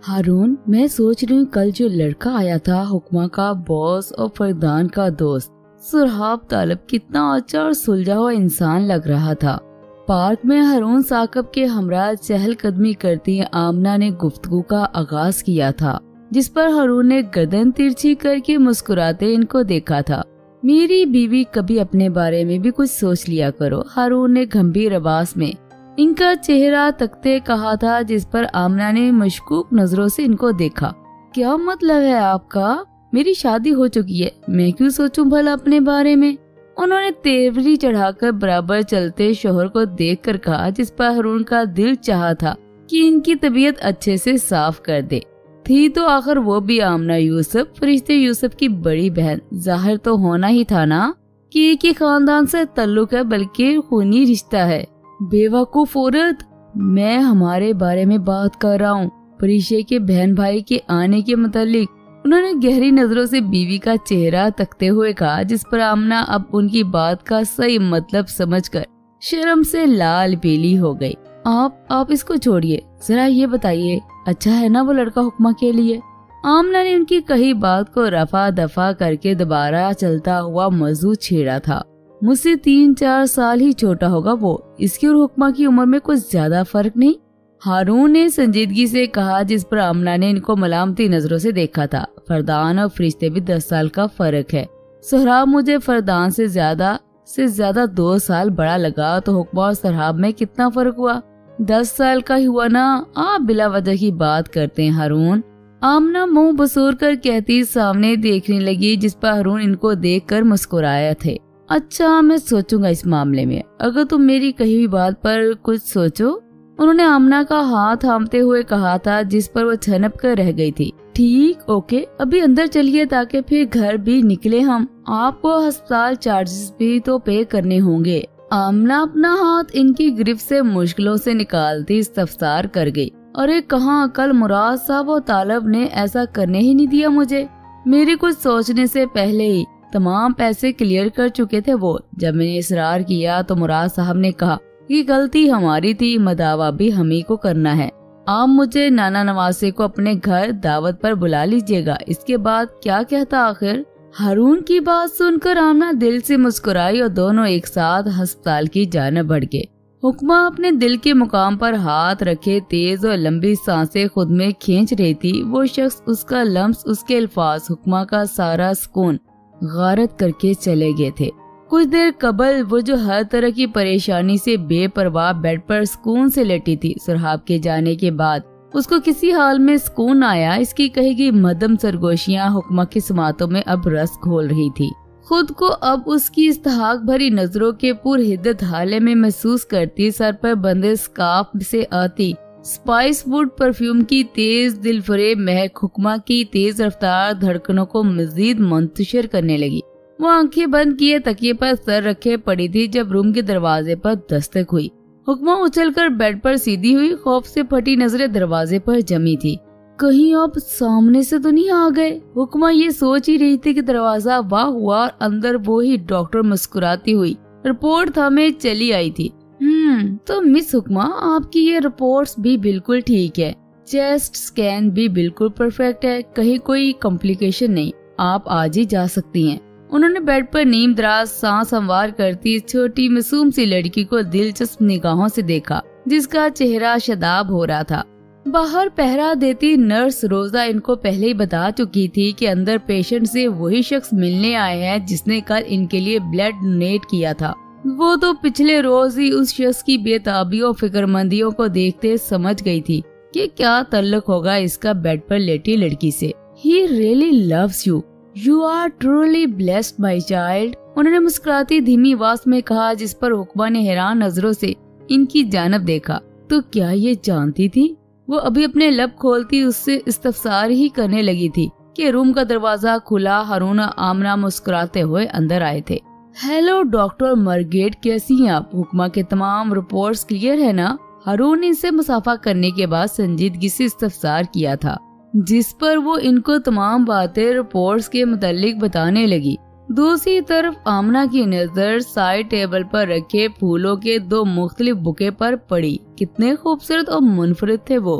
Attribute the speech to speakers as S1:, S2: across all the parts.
S1: हारून, मैं सोच रही हूँ कल जो लड़का आया था, हुक्मा का बॉस और फरदान का दोस्त सुरहाब तालब, कितना अच्छा और सुलझा हुआ इंसान लग रहा था। पार्क में हारून साकब के हमरा चहलकदमी करती आमना ने गुफ्तगू का आगाज किया था, जिस पर हारून ने गर्दन तिरछी करके मुस्कुराते इनको देखा था। मेरी बीवी, कभी अपने बारे में भी कुछ सोच लिया करो, हारून ने गंभीर आवाज में इनका चेहरा तकते कहा था, जिस पर आमना ने मशकूक नजरों से इनको देखा। क्या मतलब है आपका? मेरी शादी हो चुकी है, मैं क्यों सोचूं भला अपने बारे में? उन्होंने तेवरी चढ़ाकर बराबर चलते शोहर को देखकर कहा, जिस पर हारून का दिल चाहा था कि इनकी तबीयत अच्छे से साफ कर दे। थी तो आखिर वो भी आमना यूसुफ, फरिश्ते यूसुफ की बड़ी बहन। जाहिर तो होना ही था ना कि एक ही खानदान से ताल्लुक है, बल्कि खूनी रिश्ता है। बेवकूफ औरत, मैं हमारे बारे में बात कर रहा हूँ, फरिश्ते के बहन भाई के आने के मुतालिक। उन्होंने गहरी नजरों से बीवी का चेहरा तकते हुए कहा, जिस पर आमना अब उनकी बात का सही मतलब समझकर शर्म से लाल पीली हो गई। आप इसको छोड़िए, जरा ये बताइए, अच्छा है ना वो लड़का हुक्मा के लिए? आमना ने उनकी कही बात को रफा दफा करके दोबारा चलता हुआ मौजू छेड़ा था। मुझसे 3-4 साल ही छोटा होगा वो, इसकी और हुक्मा की उम्र में कुछ ज्यादा फर्क नहीं, हारून ने संजीदगी से कहा, जिस पर आमना ने इनको मलामती नजरों से देखा था। फरदान और फरिश्ते भी 10 साल का फर्क है। सुहराब मुझे फरदान से ज्यादा 2 साल बड़ा लगा, तो हुक्मा और सुहराब में कितना फर्क हुआ? 10 साल का ही हुआ ना। आप बिला वजह की बात करते हैं हारून, आमना मुंह बसूर कर कहती सामने देखने लगी, जिस पर हारून इनको देखकर मुस्कुराया थे। अच्छा, मैं सोचूंगा इस मामले में, अगर तुम मेरी कही हुई बात पर कुछ सोचो। उन्होंने आमना का हाथ थामते हुए कहा था, जिस पर वो छनप कर रह गई थी। ठीक, ओके, अभी अंदर चलिए ताकि फिर घर भी निकले हम। आपको अस्पताल चार्जेस भी तो पे करने होंगे। आमना अपना हाथ इनकी गिरफ्त से मुश्किलों से निकालती इस्तफसार कर गई। अरे कहाँ, कल मुराद साहब और तालब ने ऐसा करने ही नहीं दिया मुझे। मेरे कुछ सोचने से पहले ही तमाम पैसे क्लियर कर चुके थे वो। जब मैंने इसरार किया तो मुराद साहब ने कहा कि गलती हमारी थी, मदावा भी हम ही को करना है। आप मुझे नाना नवासे को अपने घर दावत पर बुला लीजिएगा। इसके बाद क्या कहता आखिर? हारून की बात सुनकर आमना दिल से मुस्कुराई और दोनों एक साथ अस्पताल की जानिब बढ़ गए। हुक्मा अपने दिल के मुकाम पर हाथ रखे तेज और लंबी सांसें खुद में खींच रही थी। वो शख्स, उसका लम्स, उसके अल्फाज हुक्मा का सारा सुकून गारत करके चले गए थे। कुछ देर कबल वो जो हर तरह की परेशानी से बेपरवाह बेड पर सुकून से लेटी थी, सुरहाब के जाने के बाद उसको किसी हाल में सुकून आया। इसकी कहेगी मदम सरगोशियां हुक्मा की समातों में अब रस घोल रही थी। खुद को अब उसकी इस्तहाक भरी नजरों के पुरहिद्दत हाले में महसूस करती। सर पर बंधे स्कार्फ से आती स्पाइस वुड परफ्यूम की तेज दिलफरेब महक हुक्मा की तेज रफ्तार धड़कनों को मजीद मुंतशिर करने लगी। वो आंखें बंद किए तकिए पर सर रखे पड़ी थी जब रूम के दरवाजे पर दस्तक हुई। हुक्मा उछलकर बेड पर सीधी हुई, खौफ से फटी नजरें दरवाजे पर जमी थी। कहीं आप सामने से तो नहीं आ गए? हुक्मा ये सोच ही रही थी कि दरवाजा वाह हुआ और अंदर वो ही डॉक्टर मुस्कुराती हुई रिपोर्ट थामे चली आई थी। तो मिस हुक्मा, आपकी ये रिपोर्ट्स भी बिल्कुल ठीक है, चेस्ट स्कैन भी बिल्कुल परफेक्ट है, कहीं कोई कॉम्प्लिकेशन नहीं, आप आज ही जा सकती हैं। उन्होंने बेड पर नीम दराज सांस हमवार करती छोटी मासूम सी लड़की को दिलचस्प निगाहों से देखा, जिसका चेहरा शदाब हो रहा था। बाहर पहरा देती नर्स रोजा इनको पहले ही बता चुकी थी कि अंदर पेशेंट से वही शख्स मिलने आए हैं जिसने कल इनके लिए ब्लड डोनेट किया था। वो तो पिछले रोज ही उस शख्स की बेताबियों फिक्रमंदियों को देखते समझ गई थी कि क्या तल्लुक होगा इसका बेड पर लेटी लड़की से। He really loves you. You are truly blessed, my child. उन्होंने मुस्कुराती धीमी आवाज में कहा, जिस पर हुक्मा ने हैरान नजरों से इनकी जानब देखा। तो क्या ये जानती थी? वो अभी अपने लब खोलती उससे इस्तफसार ही करने लगी थी कि रूम का दरवाजा खुला। हारून और आमना मुस्कुराते हुए अंदर आए थे। हेलो डॉक्टर मरगेट, कैसी हैं आप? हुक्मा के तमाम रिपोर्ट्स क्लियर है ना? हारून ने इनसे मुसाफा करने के बाद संजीदगी से इस्तफसार किया था, जिस पर वो इनको तमाम बातें रिपोर्ट्स के मुतालिक बताने लगी। दूसरी तरफ आमना की नजर साइड टेबल पर रखे फूलों के 2 मुख्तलिफ बुके पर पड़ी। कितने खूबसूरत और मुनफरिद थे वो।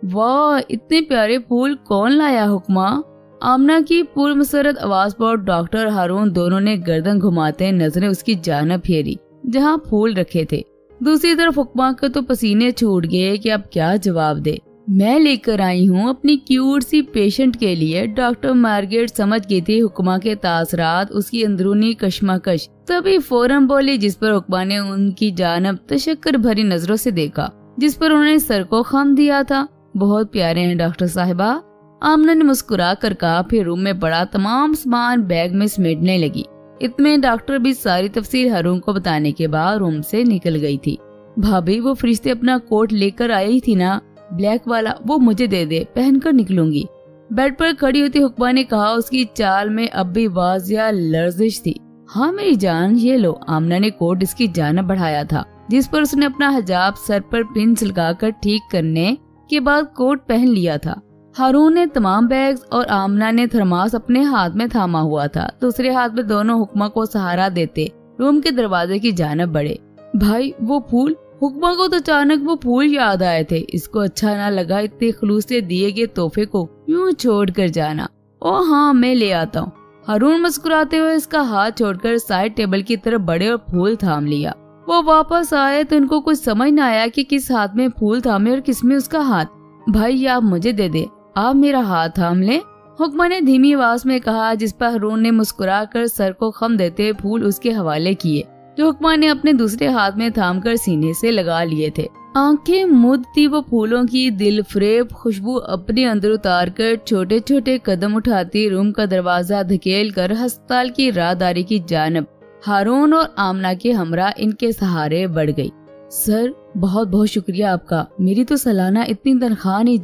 S1: वाह, इतने प्यारे फूल कौन लाया हुक्मा? आमना की पुरमसरत आवाज पर डॉक्टर हारून दोनों ने गर्दन घुमाते नजरें उसकी जानब फेरी जहाँ फूल रखे थे। दूसरी तरफ हुक्मा के तो पसीने छूट गए कि अब क्या जवाब दे। मैं लेकर आई हूँ अपनी क्यूट सी पेशेंट के लिए। डॉक्टर मार्गरेट समझ गई थी हुक्मा के तासरात, उसकी अंदरूनी कश्मकश, तभी फौरन बोली, जिस पर हुक्मा ने उनकी जानब तशक्कर भरी नजरों से देखा जिस पर उन्होंने सर को खम दिया था। बहुत प्यारे हैं डॉक्टर साहिबा, आमना ने मुस्कुरा कर कहा। फिर रूम में पड़ा तमाम सामान बैग में समेटने लगी। इतने डॉक्टर भी सारी तफसील हारून को बताने के बाद रूम से निकल गई थी। भाभी, वो फरिश्ते अपना कोट लेकर आई थी ना, ब्लैक वाला, वो मुझे दे दे, पहनकर निकलूंगी। बेड पर खड़ी होती हुक्मा ने कहा। उसकी चाल में अब भी वाजिया लर्जिश थी। हाँ मेरी जान, ये लो। आमना ने कोट इसकी जानब बढ़ाया था जिस पर उसने अपना हिजाब सर पर पिन लगाकर ठीक करने के बाद कोट पहन लिया था। हारून ने तमाम बैग्स और आमना ने थर्मास अपने हाथ में थामा हुआ था। दूसरे हाथ में दोनों हुक्मा को सहारा देते रूम के दरवाजे की जानब बढ़े। भाई वो फूल। हुक्मा को तो अचानक वो फूल याद आए थे। इसको अच्छा ना लगा इतने खलूस से दिए गए तोहफे को यूं छोड़ कर जाना। ओ हाँ, मैं ले आता हूँ। हारून मुस्कुराते हुए इसका हाथ छोड़कर साइड टेबल की तरफ बढ़े और फूल थाम लिया। वो वापस आए तो इनको कुछ समझ न आया कि किस हाथ में फूल थामे और किस में उसका हाथ। भाई आप मुझे दे दे, आप मेरा हाथ थाम ले, हुक्मा ने धीमी आवाज में कहा, जिस पर हारून ने मुस्कुरा कर सर को खम देते फूल उसके हवाले किए जो हुक्मा ने अपने दूसरे हाथ में थाम कर सीने से लगा लिए थे। आंखें मुदती वो फूलों की दिल फरेब खुशबू अपने अंदर उतार कर छोटे छोटे कदम उठाती रूम का दरवाजा धकेल कर अस्पताल की राहदारी की जानब हारून और आमना के हमरा इनके सहारे बढ़ गई। सर बहुत बहुत शुक्रिया आपका। मेरी तो सालाना इतनी तनख्वाह नहीं।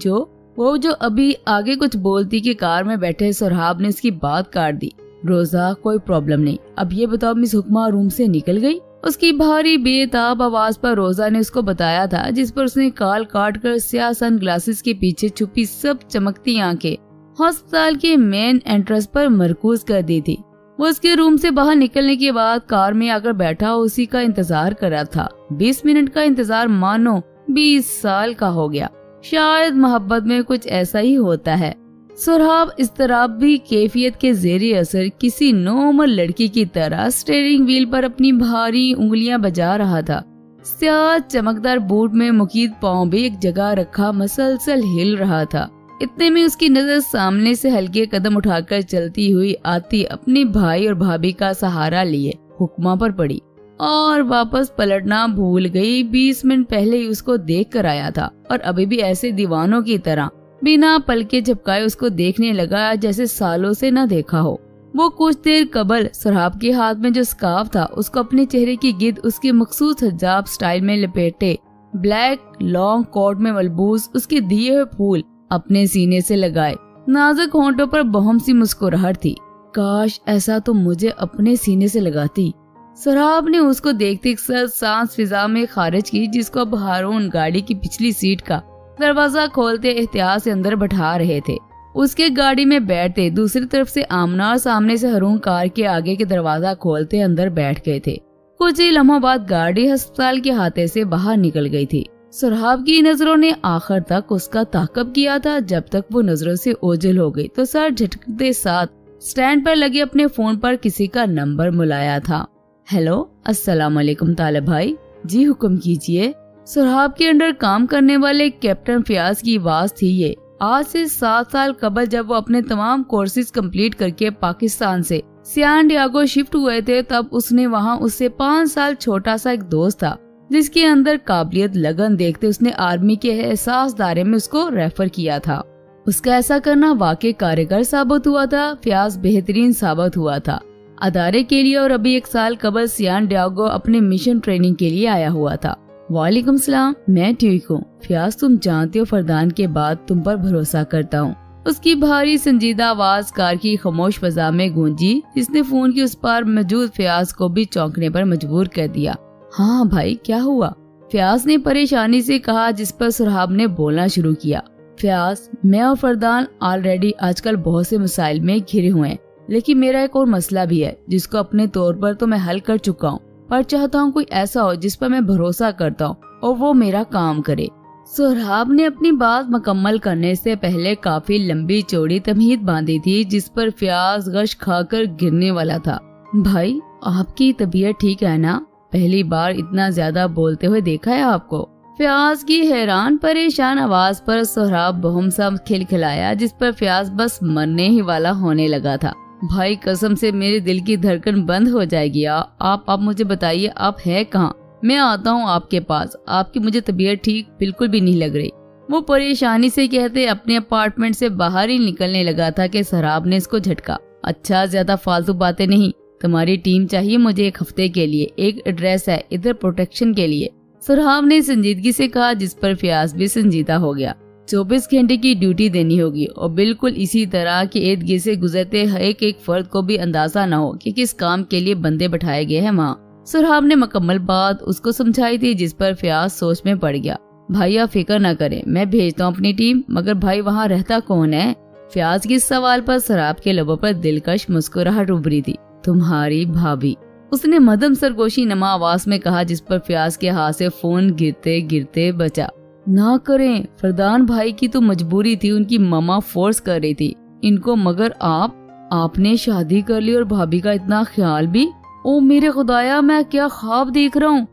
S1: जो अभी आगे कुछ बोलती कि कार में बैठे सुरहाब ने उसकी बात काट दी। रोजा कोई प्रॉब्लम नहीं। अब ये बताओ मिस हुक्मा रूम से निकल गई? उसकी भारी बेताब आवाज पर रोजा ने उसको बताया था, जिस पर उसने काल काट कर स्याह सन ग्लासेस के पीछे छुपी सब चमकती आंखें अस्पताल के मेन एंट्रेंस पर मरकूज कर दी थी। वो उसके रूम से बाहर निकलने के बाद कार में आकर बैठा उसी का इंतजार कर रहा था। 20 मिनट का इंतजार मानो 20 साल का हो गया। शायद मोहब्बत में कुछ ऐसा ही होता है। सुरहाब इस्तराबी कैफियत के जेरी असर किसी नॉर्मल लड़की की तरह स्टीयरिंग व्हील पर अपनी भारी उंगलियां बजा रहा था। स्याह चमकदार बूट में मुकीद पांव भी एक जगह रखा मसलसल हिल रहा था। इतने में उसकी नजर सामने से हल्के कदम उठाकर चलती हुई आती अपने भाई और भाभी का सहारा लिए हुक्मा पर पड़ी और वापस पलटना भूल गई। 20 मिनट पहले ही उसको देख कर आया था और अभी भी ऐसे दीवानों की तरह बिना पलके झपकाए उसको देखने लगा जैसे सालों से न देखा हो। वो कुछ देर कबल सुरहाब के हाथ में जो स्कार्फ था उसको अपने चेहरे की गिद उसके मखसूस हिजाब स्टाइल में लपेटे ब्लैक लॉन्ग कोट में मलबूस उसके दिए हुए फूल अपने सीने से लगाए। नाजुक होंठों पर बहम सी मुस्कुराहट थी। काश ऐसा तो मुझे अपने सीने से लगाती। सुरहाब ने उसको देखते सांस फिजा में खारिज की, जिसको अब हारून गाड़ी की पिछली सीट का दरवाजा खोलते एहतियात से अंदर बैठा रहे थे। उसके गाड़ी में बैठते दूसरी तरफ से आमना और सामने से हारून कार के आगे के दरवाजा खोलते अंदर बैठ गए थे। कुछ ही लम्हों बाद गाड़ी अस्पताल के हाथे से बाहर निकल गई थी। सुरहाब की नजरों ने आखिर तक उसका ताक़ब किया था। जब तक वो नजरों से ओझल हो गई तो सर झटकते साथ स्टैंड पर लगे अपने फोन पर किसी का नंबर मिलाया था। हेलो, अस्सलाम वालेकुम तालिब भाई। जी हुक्म कीजिए। सुरहाब के अंडर काम करने वाले कैप्टन फयाज की आवाज थी ये। आज से 7 साल कबल जब वो अपने तमाम कोर्सेज कंप्लीट करके पाकिस्तान से सैन डिएगो शिफ्ट हुए थे, तब उसने वहाँ उससे 5 साल छोटा सा एक दोस्त था जिसके अंदर काबिलियत लगन देखते उसने आर्मी के एहसास दायरे में उसको रेफर किया था। उसका ऐसा करना वाकई कारगर साबित हुआ था। फयाज बेहतरीन साबित हुआ था अदारे के लिए और अभी 1 साल कबल सैन डिएगो अपने मिशन ट्रेनिंग के लिए आया हुआ था। वालेकुम सलाम, मैं ठीक हूँ फयाज, तुम जानते हो फरदान के बाद तुम पर भरोसा करता हूँ। उसकी भारी संजीदा आवाज कार की खामोश फजा में गूंजी, जिसने फोन की उस पार मौजूद फयाज को भी चौंकने पर मजबूर कर दिया। हाँ भाई, क्या हुआ? फयाज ने परेशानी से कहा, जिस पर सुरहाब ने बोलना शुरू किया। फयाज, मैं और फरदान ऑलरेडी आजकल बहुत से मसाइल में घिरे हुए हैं, लेकिन मेरा एक और मसला भी है जिसको अपने तौर पर तो मैं हल कर चुका हूँ, पर चाहता हूँ कोई ऐसा हो जिस पर मैं भरोसा करता हूँ और वो मेरा काम करे। سہراب نے اپنی بات مکمل کرنے سے پہلے کافی لمبی چوڑی تمہید باندھی تھی جس پر فیاض غش کھا کر گرنے والا تھا۔ بھائی آپ کی طبیعت ٹھیک ہے نا؟ پہلی بار اتنا زیادہ بولتے ہوئے دیکھا ہے آپ کو۔ فیاض کی حیران پریشان آواز پر سہراب بہم سا کھلکھلایا جس پر فیاض بس مرنے ہی والا ہونے لگا تھا۔ بھائی قسم سے میرے دل کی دھڑکن بند ہو جائے گی۔ آپ مجھے بتائیے آپ ہے کہاں؟ میں آتا ہوں آپ کے پاس۔ آپ کی مجھے طبیعت ٹھیک بالکل بھی نہیں لگ رہی۔ وہ پریشانی سے کہتے اپنے اپارٹمنٹ سے باہر ہی نکلنے لگا تھا کہ سہراب نے اس کو جھٹکا۔ اچھا زیادہ فالتو باتیں نہیں، تمہاری ٹیم چاہیے مجھے ایک ہفتے کے لیے، ایک ایڈریس ہے ادھر پروٹیکشن کے لیے، سہراب نے سنجیدگی سے کہا جس پر فیاض بھی سنجیدہ ہو گیا۔ 24 گھنٹے کی ڈیوٹی دینی ہوگی اور بالکل اسی طرح کے ارد گرد سے گزرتے ایک فرد کو بھی اندازہ نہ ہو کہ کس کام کے لیے بندے بٹھائے گئے ہیں وہاں۔ سہراب نے مکمل بات اس کو سمجھائی تھی جس پر فیاض سوچ میں پڑ گیا۔ بھائی آپ فکر نہ کریں، میں بھیجتا ہوں اپنی ٹیم، مگر بھائی وہاں رہتا کون ہے؟ فیاض کے سوال پر سہراب کے لبوں پر دلکش مسکراہٹ ابھری تھی۔ تمہاری بھابھی، اس نے مدھم سرگوشی نما آواز میں کہا جس پر فیاض کے ہاتھ سے فون گرتے گرتے بچا۔ نہ کریں، فردان بھائی کی تو مجبوری تھی، ان کی ماما فورس کر رہی تھی ان کو، مگر آپ نے شادی کر لی اور بھابھی کا اتنا خیال بھی؟ او میرے خدایا، میں کیا خواب دیکھ رہا ہوں۔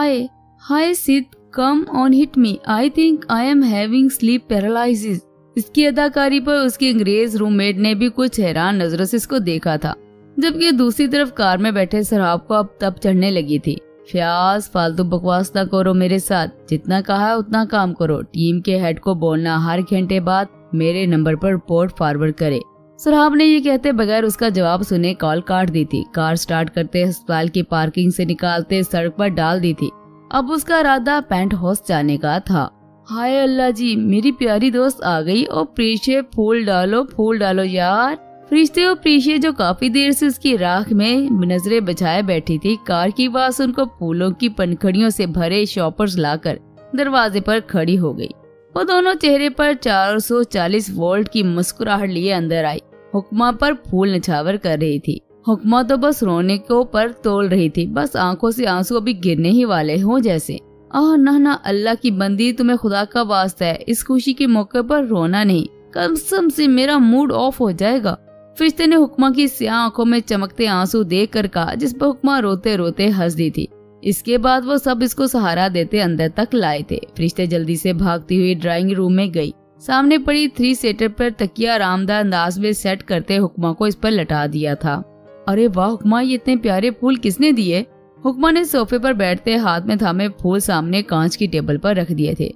S1: Hi Syed, come on hit me, I think I am having sleep paralysis. اس کی اداکاری پر اس کی انگریز روم میٹ نے بھی کچھ حیران نظروں سے اس کو دیکھا تھا، جبکہ دوسری طرف کار میں بیٹھے سہراب کو اب تب چڑھنے لگی تھی۔ فیاض فالتو بکواس نہ کرو میرے ساتھ، جتنا کہا ہے اتنا کام کرو، ٹیم کے ہیڈ کو بولنا ہر گھنٹے بعد میرے نمبر پر رپورٹ فارورڈ کرے۔ سہراب نے یہ کہتے بغیر اس کا جواب سنے کال کاٹ دی تھی۔ کار سٹارٹ کرتے ہسپتال کی پارکنگ سے نکالتے سڑک پر ڈال دی تھی۔ اب اس کا ارادہ پینٹ ہاؤس جانے کا تھا۔ ہائے اللہ جی، میری پیاری دوست آ گئی، اور پریشے پھول ڈالو یار۔ فرشتے اور پریشے جو کافی دیر سے اس کی راکھ میں نظریں بچھائے بیٹھی تھی، کار کی آواز ان کو پھولوں کی پنکھڑیوں سے بھرے شاپرز لا کر دروازے پر کھڑی ہو گئی۔ وہ دونوں چہرے پر 440 وولٹ کی مسکراہٹ لیے اندر آئی۔ حکمہ پر پھول نچھاور کر رہی تھی۔ حکمہ تو بس رونے کو پر تول رہی تھی، بس آنکھوں سے آنسو ابھی گرنے ہی والے ہوں جیسے۔ نہ اللہ کی بندی، تمہیں خدا کا واسطہ ہے، اس خوشی کے موقع پر رونا نہیں، قسم سے میرا موڈ آف ہو جائے گا۔ فرشتے نے حکمہ کی سیاہ آنکھوں میں چمکتے آنسو دیکھ کر کہا جس پر حکمہ روتے روتے ہنس دی تھی۔ اس کے بعد وہ سب اس کو سہارا دیتے اندر تک لائے تھے۔ فرشتے جلدی سے بھاگتی ہوئی ڈرائنگ روم میں گئی۔ سامنے پڑی 3 سیٹر پر تکیہ آرام دہ انداز میں سیٹ کرتے حکمہ کو اس پر لٹا دیا تھا۔ ارے واہ حکمہ، یہ اتنے پیارے پھول کس نے دیے؟ حکمہ نے صوفے پر بیٹھتے ہاتھ میں تھامے پھول سامنے کانچ کی ٹیبل پر رکھ دیے تھے۔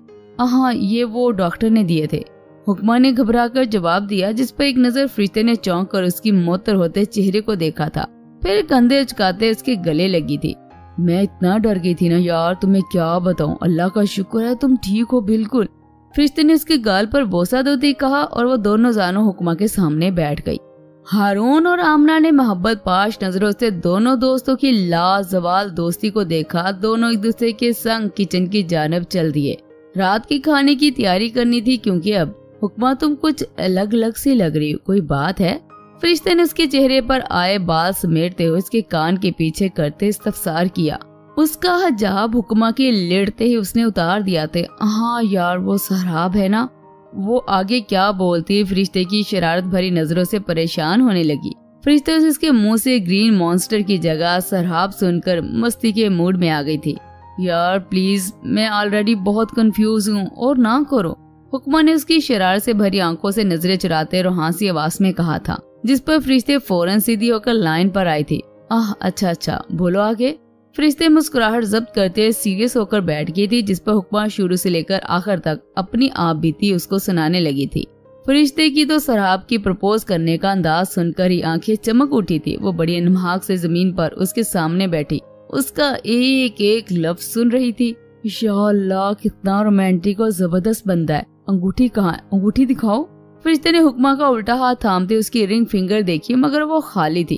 S1: یہ وہ ڈاکٹر نے دیے تھے، حکمہ نے گھبرا کر جواب دیا، جس پر ایک نظر فرشتے نے چونک کر اس کی معطر ہوتے چہرے کو دیکھا تھا، پھر کندھے اچکاتے اس کے گلے لگی تھی۔ میں اتنا ڈر گئی تھی نا یار، تمہیں کیا بتاؤں، اللہ کا شکر ہے تم ٹھیک ہو بالکل۔ فرشتے نے اس کے گال پر بوسہ دیتے کہا اور وہ دونوں زانوں حکمہ کے سامنے بیٹھ گئی۔ ہارون اور آمنہ نے محبت پاش نظروں سے دونوں دوستوں کی لازوال دوستی کو دیکھا۔ دونوں ایک دوسرے کے سنگ کچن کی جانب چل دیے۔ رات کی کھانے کی تیاری کرنی تھی کیونکہ اب حکمہ تم کچھ الگ سی لگ رہی ہو، کوئی بات ہے؟ فرشتے نے اس کے چہرے پر آئے بال سمیٹتے ہوئے اس کے کان کے پیچھے کرتے استفسار کیا۔ اس کا حجاب حکمہ کے لیٹتے ہی اس نے اتار دیا تھا۔ ہاں یار، وہ سہراب ہے نا؟ وہ آگے کیا بولتی فرشتے کی شرارت بھری نظروں سے پریشان ہونے لگی۔ فرشتے اس کے منہ سے گرین مانسٹر کی جگہ سہراب سن کر مستی کے موڈ میں آ گئی تھی۔ یار پلیز، میں آلریڈی بہت کنفیوز ہوں، اور نہ کرو۔ حکمہ نے اس کی شرارت سے بھری آنکھوں سے نظریں چراتے روحانسی آواز میں کہا تھا، جس پر فرشتے فوراً سیدھی ہو کر لائن پر آئی تھی۔ اچھا بولو آگے۔ فرشتے مسکراہٹ ضبط کرتے سیریس ہو کر بیٹھ گئی تھی، جس پر حکمہ شروع سے لے کر آخر تک اپنی آپ بیتی اس کو سنانے لگی تھی۔ فرشتے کی تو سہراب کی پرپوز کرنے کا انداز سن کر ہی آنکھیں چمک اٹھی تھی۔ وہ بڑی انمہاک سے زمین پر اس کے سامنے بیٹھی اس کا ایک ایک لفظ سن رہی تھی۔ یا اللہ، کتنا رومانٹک اور زبردست بندہ ہے۔ انگوٹھی کہاں ہے؟ انگوٹھی دکھاؤ۔ فرشتے نے حکمہ کا الٹا ہاتھ تھامتے اس کی رنگ فنگر دیکھی، مگر وہ خالی تھی۔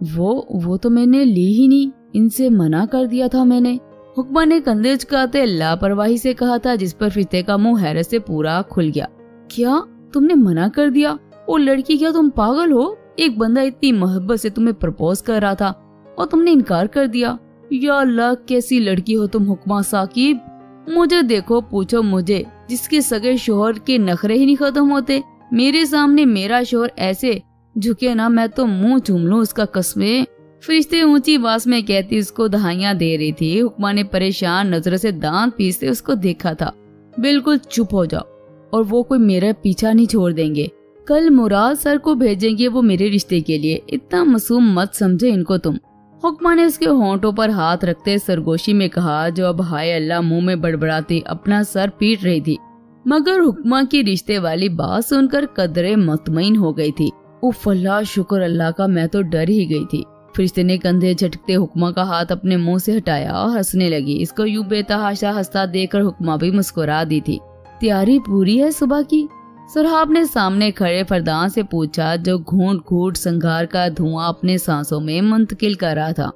S1: وہ تو میں نے لی ہی نہیں، ان سے منع کر دیا تھا میں نے۔ حکمہ نے کندھے اچکاتے لاپرواہی سے کہا تھا، جس پر فرشتے کا منہ حیرت سے پورا کھل گیا۔ کیا تم نے منع کر دیا؟ او لڑکی، کیا تم پاگل ہو؟ ایک بندہ اتنی محبت سے تمہیں پرپوز کر رہا تھا اور تم نے انکار کر دیا۔ یا اللہ، کیسی لڑکی ہو تم حکمہ ثاقب۔ मुझे देखो पूछो मुझे, जिसके सगे शोहर के नखरे ही नहीं खत्म होते। मेरे सामने मेरा शोहर ऐसे झुके ना, मैं तो मुंह चूम लूं उसका कसमे। फरिश्ते ऊंची आवाज में कहती उसको दहाइयां दे रही थी। हुक्मा ने परेशान नजरों से दांत पीसते उसको देखा था। बिल्कुल चुप हो जाओ, और वो कोई मेरा पीछा नहीं छोड़ देंगे। कल मुराद सर को भेजेंगे वो मेरे रिश्ते के लिए, इतना मासूम मत समझे इनको तुम। हुक्मा ने उसके होंठों पर हाथ रखते सरगोशी में कहा, जो अब हाय अल्लाह मुंह में बड़बड़ाती अपना सर पीट रही थी। मगर हुक्मा की रिश्ते वाली बात सुनकर कदरे मुतमईन हो गई थी। उफ अल्लाह, शुक्र अल्लाह का, मैं तो डर ही गई थी। फरिश्ते ने कंधे झटकते हुक्मा का हाथ अपने मुंह से हटाया और हंसने लगी। इसको यूं बेतहाशा हंसता देखकर हुक्मा भी मुस्कुरा दी थी। तैयारी पूरी है सुबह की? सुरहाब ने सामने खड़े फरदान से पूछा, जो घूंट घूंट संघार का धुआं अपने सांसों में मुंतकिल कर रहा था।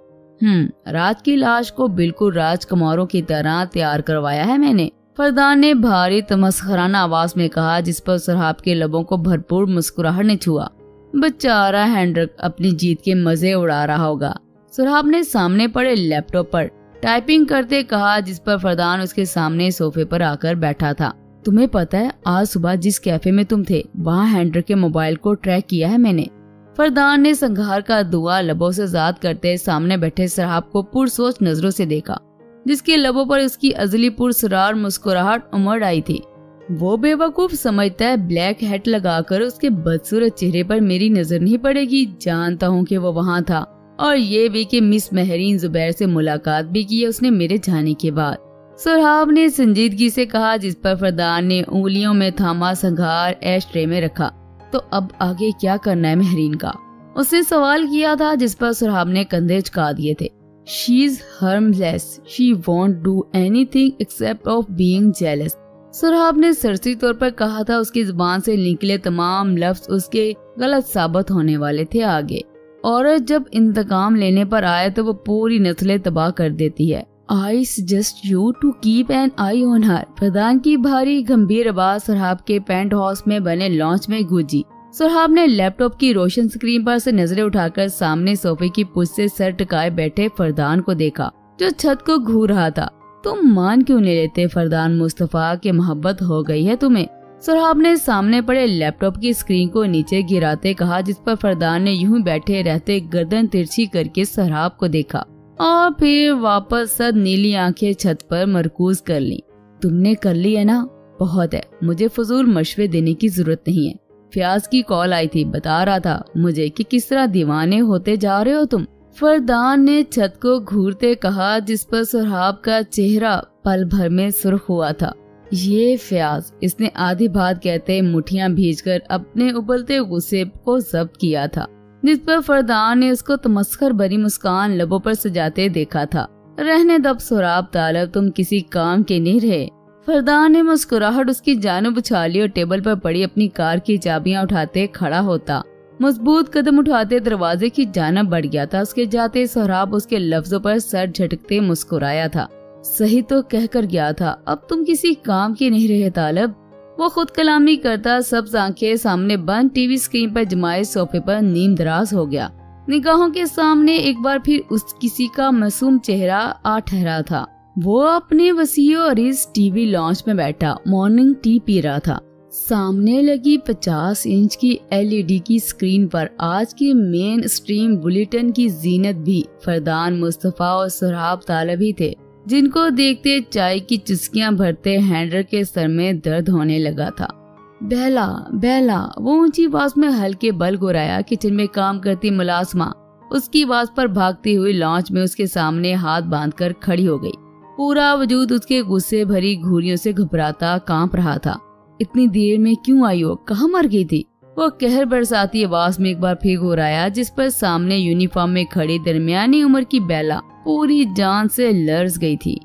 S1: रात की लाश को बिल्कुल राजकुमारों की तरह तैयार करवाया है मैंने, फरदान ने भारी तमस्खराना आवाज में कहा, जिस पर सुरहाब के लबों को भरपूर मुस्कुराहट ने छुआ। बेचारा हेनरिक अपनी जीत के मजे उड़ा रहा होगा। सुरहाब ने सामने पड़े लैपटॉप पर टाइपिंग करते कहा, जिस पर फरदान उसके सामने सोफे पर आकर बैठा था। तुम्हें पता है आज सुबह जिस कैफे में तुम थे वहाँ हेनरिक के मोबाइल को ट्रैक किया है मैंने। फरदान ने संघार का धुआं लबों से ज़ाद करते सामने बैठे सुरहाब को पुरसोच नजरों से देखा, जिसके लबों पर उसकी अजली पुरसरार मुस्कुराहट उमड़ आई थी। वो बेवकूफ समझता है ब्लैक हैट लगाकर उसके बदसूरत चेहरे पर मेरी नजर नहीं पड़ेगी। जानता हूँ कि वो वहाँ था, और ये भी कि मिस महरीन जुबैर से मुलाकात भी की है उसने मेरे जाने के बाद। सुरहाब ने संजीदगी से कहा, जिस पर फरदान ने उंगलियों में थामा संघार एश ट्रे में रखा। तो अब आगे क्या करना है महरीन का? उसने सवाल किया था, जिस पर सुरहाब ने कंधे झुका दिए थे। She is harmless, she won't do anything except of being jealous. Surhab ने सरसरी तौर पर कहा था। उसकी जुबान से निकले तमाम लफ्ज उसके गलत साबित होने वाले थे। आगे औरत जब इंतकाम लेने पर आए तो वो पूरी नस्लें तबाह कर देती है। I suggest you to keep an eye on her। Fardan की भारी गंभीर आवाज सुरहाब के पेंट हाउस में बने लॉन्च में गूंजी। सुरहाब ने लैपटॉप की रोशन स्क्रीन पर से नजरें उठाकर सामने सोफे की पुष्ट से सर टिकाए बैठे फरदान को देखा, जो छत को घूर रहा था। तुम मान क्यों नहीं लेते फरदान मुस्तफा के मोहब्बत हो गई है तुम्हें? सुरहाब ने सामने पड़े लैपटॉप की स्क्रीन को नीचे गिराते कहा, जिस पर फरदान ने यूं बैठे रहते गर्दन तिरछी करके सुरहाब को देखा और फिर वापस सद नीली आंखें छत पर मरकूज कर ली। तुमने कर ली है ना? बहुत है, मुझे फजूल मशवरे देने की जरूरत नहीं है। फयाज की कॉल आई थी, बता रहा था मुझे कि किस तरह दीवाने होते जा रहे हो तुम। फरदान ने छत को घूरते कहा, जिस पर सुरहाब का चेहरा पल भर में सुर्ख हुआ था। ये फयाज, इसने आधी बात कहते मुठियां भीजकर अपने उबलते गुस्से को जब्त किया था, जिस पर फरदान ने उसको तमस्खर भरी मुस्कान लबों पर सजाते देखा था। रहने दब सुरहाब तालब, तुम किसी काम के नहीं रहे। फरदान ने मुस्कुराहट उसकी जानिब उछाली और टेबल पर पड़ी अपनी कार की चाबियां उठाते खड़ा होता मजबूत कदम उठाते दरवाजे की जानिब बढ़ गया था। उसके जाते सुरहाब उसके लफ्जों पर सर झटकते मुस्कुराया था। सही तो कहकर गया था, अब तुम किसी काम के नहीं रहे तालब। वो खुद कलामी करता सब्ज आंखें सामने बंद टीवी स्क्रीन पर जमाए सोफे पर नीम दराज हो गया। निगाहों के सामने एक बार फिर उस किसी का मासूम चेहरा आ ठहरा था। वो अपने वसीओ अरीज टीवी लॉन्च में बैठा मॉर्निंग टी पी रहा था। सामने लगी 50 इंच की एलईडी की स्क्रीन पर आज के मेन स्ट्रीम बुलेटिन की जीनत भी फरदान मुस्तफा और सुरहाब तालब ही थे, जिनको देखते चाय की चुस्कियां भरते हैंडर के सर में दर्द होने लगा था। बेला बेला, वो ऊंची आवाज में हल्के बल गुराया। किचन में काम करती मुलाजमा उसकी आवाज पर भागती हुई लॉन्च में उसके सामने हाथ बांधकर खड़ी हो गई। पूरा वजूद उसके गुस्से भरी घूरियों से घबराता कांप रहा था। इतनी देर में क्यों आई हो? कहाँ मर गई थी? वो कहर बरसाती आवाज में एक बार फिर घुराया, जिस पर सामने यूनिफॉर्म में खड़ी दरमियानी उम्र की बेला पूरी जान से लर्ज गई थी।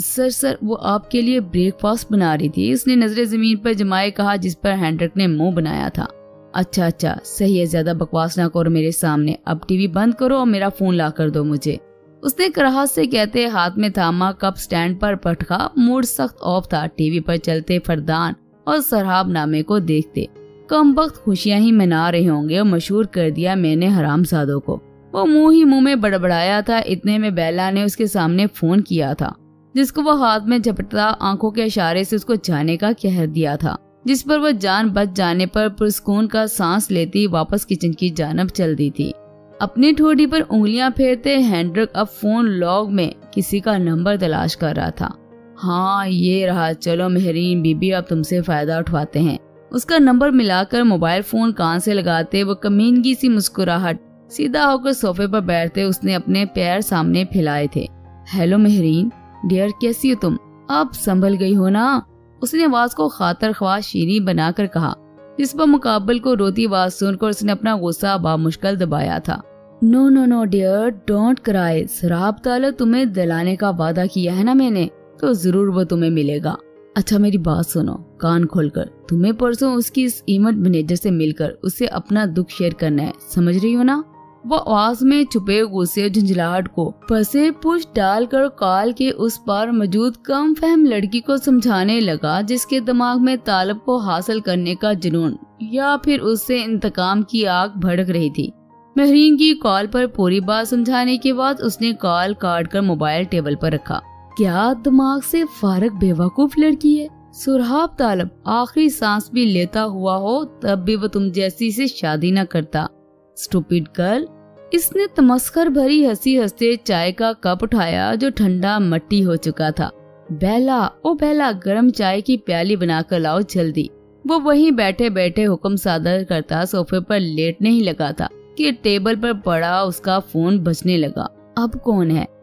S1: सर वो आपके लिए ब्रेकफास्ट बना रही थी, उसने नजरें जमीन पर जमाए कहा, जिस पर हैंड्रिक ने मुंह बनाया था। अच्छा सही है, ज्यादा बकवास ना करो मेरे सामने। अब टीवी बंद करो और मेरा फोन ला कर दो मुझे, उसने कराहत से कहते हाथ में थामा कप स्टैंड पर पटका। मूड सख्त ऑफ था। टीवी पर चलते फरदान और सुरहाब नामे को देखते कम वक्त खुशियां ही मना रहे होंगे और मशहूर कर दिया मैंने हरामजादों को। वो मुंह ही मुंह में बड़बड़ाया था। इतने में बेला ने उसके सामने फोन किया था। جس کو وہ ہاتھ میں جھپٹتا آنکھوں کے اشارے سے اس کو جانے کا کہہ دیا تھا، جس پر وہ جان بچ جانے پر پرسکون کا سانس لیتی واپس کچن کی جانب چل دی تھی۔ اپنی ٹھوڑی پر انگلیاں پھیرتے ہینڈرک اب فون لاگ میں کسی کا نمبر تلاش کر رہا تھا۔ ہاں یہ رہا، چلو مہرین بی بی اب تم سے فائدہ اٹھواتے ہیں۔ اس کا نمبر ملا کر موبائل فون کان سے لگاتے وہ کمینگی سی مسکراہٹ سیدھا ہو کر صوفے پر بیٹھتے اس نے اپنے پیر سامنے پھیلائے تھے۔ ہیلو مہرین ڈیئر، کیسی ہو تم؟ اب سنبھل گئی ہو نا؟ اس نے آواز کو خاطر خواہ شیریں بنا کر کہا، جس پر مقابل کو روتی آواز سن کر اس نے اپنا غصہ بامشکل دبایا تھا۔ نو نو نو ڈیئر ڈونٹ کرائی، سراب تعالیٰ تمہیں دلانے کا وعدہ کیا ہے نا میں نے، تو ضرور وہ تمہیں ملے گا۔ اچھا میری بات سنو کان کھول کر، تمہیں پرسوں اس کی اس ایونٹ مینیجر سے مل کر اسے اپنا دکھ شیئر کرنا ہے، سمجھ رہی ہو نا؟ وہ آواز میں چھپے غصے اور جھنجھلاہٹ کو پسے پش ڈال کر کال کے اس پار موجود کم فہم لڑکی کو سمجھانے لگا، جس کے دماغ میں طالب کو حاصل کرنے کا جنون یا پھر اس سے انتقام کی آگ بھڑک رہی تھی۔ مہرین کی کال پر پوری بات سمجھانے کے بعد اس نے کال کاٹ کر موبائل ٹیبل پر رکھا۔ کیا دماغ سے فارغ بیوقوف لڑکی ہے؟ سرحاب طالب آخری سانس بھی لیتا ہوا ہو تب بھی وہ تم جیسی سے شادی نہ کرتا۔ اسٹوپڈ گرل، اس نے تمسخر بھری ہنسی ہنستے چائے کا کپ اٹھایا جو ٹھنڈا مٹی ہو چکا تھا۔ بیلا او بیلا، گرم چائے کی پیالی بنا کر لاؤ جلدی۔ وہ وہیں بیٹھے بیٹھے حکم صادر کرتا صوفے پر لیٹنے ہی لگا تھا کہ ٹیبل پر پڑا اس کا فون بجنے لگا۔ اب کون ہے؟